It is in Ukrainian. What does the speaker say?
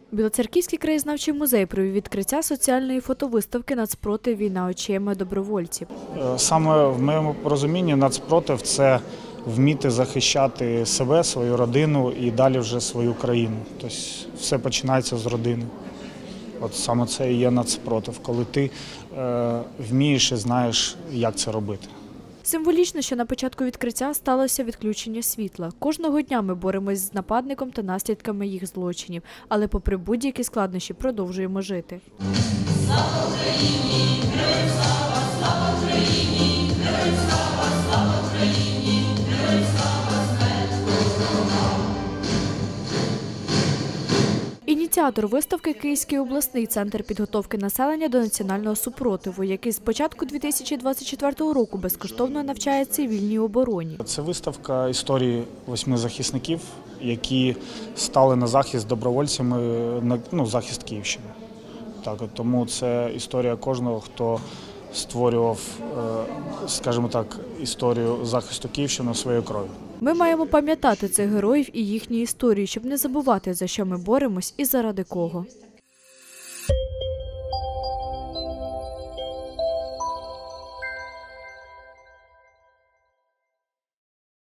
Білоцерківський краєзнавчий музей провів відкриття соціальної фотовиставки «Нацпротив. Війна очима добровольців». Саме в моєму розумінні нацпротив – це вміти захищати себе, свою родину і далі вже свою країну. Тобто все починається з родини. От саме це і є нацпротив, коли ти вмієш і знаєш, як це робити. Символічно, що на початку відкриття сталося відключення світла. Кожного дня ми боремось з нападником та наслідками їх злочинів, але попри будь-які складнощі продовжуємо жити. Слава Україні! Героям слава! Слава Україні! Героям слава! Слава Україні! Героям слава! Смерть ворогам! Ініціатор виставки – Київський обласний центр підготовки населення до національного супротиву, який з початку 2024 року безкоштовно навчає цивільній обороні. Це виставка історії 8 захисників, які стали на захист добровольцями, на захист Київщини. Тому це історія кожного, хто створював, скажімо так, історію захисту Київщини своєю кров'ю. Ми маємо пам'ятати цих героїв і їхні історії, щоб не забувати, за що ми боремось і заради кого.